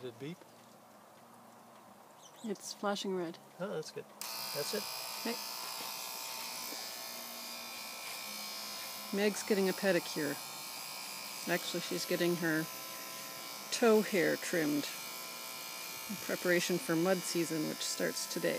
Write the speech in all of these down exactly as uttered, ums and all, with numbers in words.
Did it beep? It's flashing red. Oh, that's good. That's it. Okay. Meg's getting a pedicure. Actually, she's getting her toe hair trimmed in preparation for mud season, which starts today.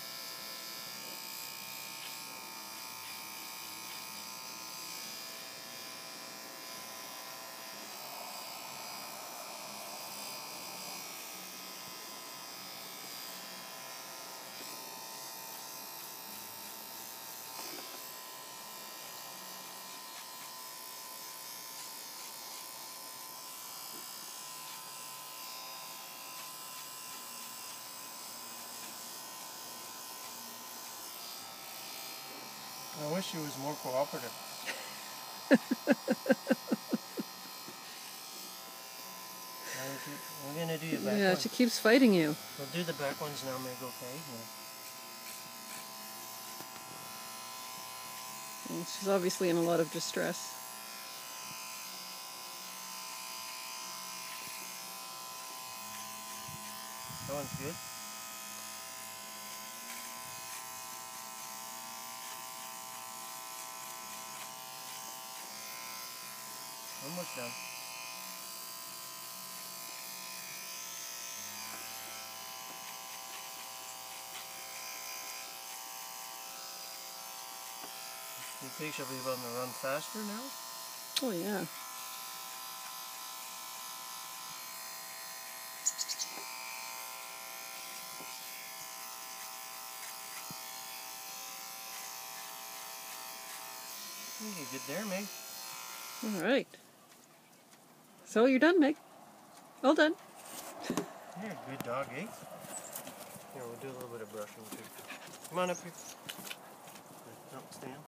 I wish she was more cooperative. We're going to do the back Yeah, ones. she keeps fighting you. We'll do the back ones now, Meg, okay? Yeah. And she's obviously in a lot of distress. That one's good. Almost done. You think she'll be able to run faster now? Oh, yeah. You're good there, Meg. All right. So you're done, Meg. All done. You're a good dog, eh? Here, we'll do a little bit of brushing too. Come on up here. No, stand.